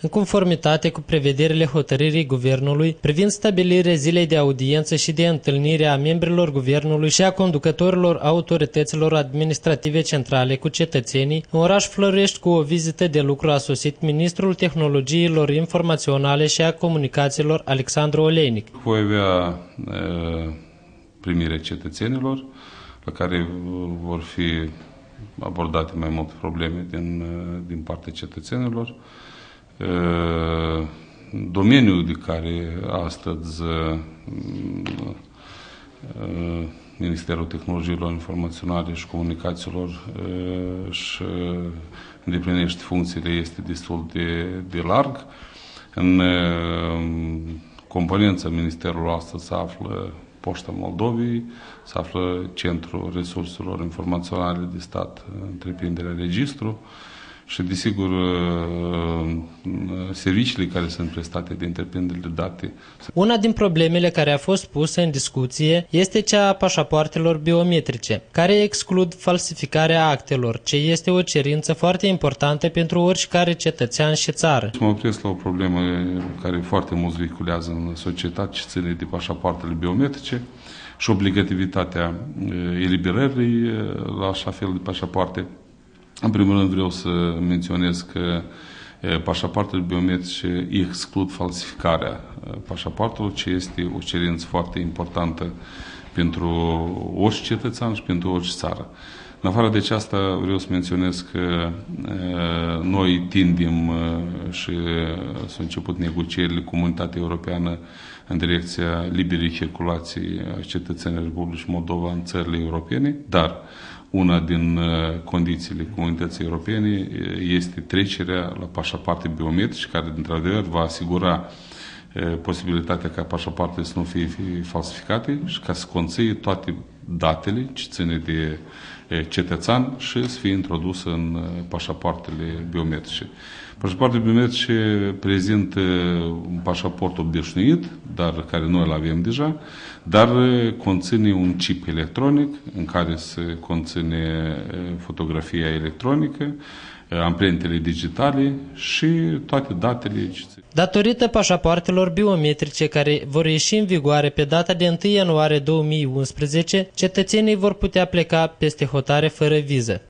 în conformitate cu prevederile hotărârii Guvernului privind stabilirea zilei de audiență și de întâlnire a membrilor Guvernului și a conducătorilor autorităților administrative centrale cu cetățenii, în oraș Florești, cu o vizită de lucru a sosit ministrul Tehnologiilor Informaționale și a Comunicațiilor Alexandru Oleinic. Voi avea primirea cetățenilor, la care vor fi abordate mai multe probleme din partea cetățenilor. Domeniul de care astăzi Ministerul Tehnologiilor Informaționale și Comunicațiilor își îndeplinește funcțiile este destul de larg. În componența Ministerului astăzi se află Poșta Moldovei, se află Centrul Resurselor Informaționale de Stat, întreprinderea Registru și, desigur, serviciile care sunt prestate de întreprinderile de date. Una din problemele care a fost pusă în discuție este cea a pașapoartelor biometrice, care exclud falsificarea actelor, ce este o cerință foarte importantă pentru oricare cetățean și țară. Mă opresc la o problemă care foarte mulți vehiculează în societate, ce ține de pașapoartele biometrice și obligativitatea eliberării la așa fel de pașapoarte. În primul rând vreau să menționez că pașapoartele biometrice exclud falsificarea pașapoartelor, ce este o cerință foarte importantă pentru orice cetățean și pentru orice țară. În afară de aceasta vreau să menționez că noi tindem și s-au început negocierile cu Comunitatea Europeană în direcția liberei circulații a cetățenilor Republicii Moldova în țările europene, dar una din condițiile Comunității Europene este trecerea la pașapoarte biometrice, care, într-adevăr, va asigura posibilitatea ca pașapoartele să nu fie falsificate și ca să conține toate datele ce ține de cetățean și să fie introdusă în pașapoartele biometrice. Pașapoartele biometrice prezintă un pașaport obișnuit, dar care noi îl avem deja, dar conține un chip electronic în care se conține fotografia electronică, amprentele digitale și toate datele. Datorită pașapoartelor biometrice care vor ieși în vigoare pe data de 1 ianuarie 2011, cetățenii vor putea pleca peste hotare fără viză.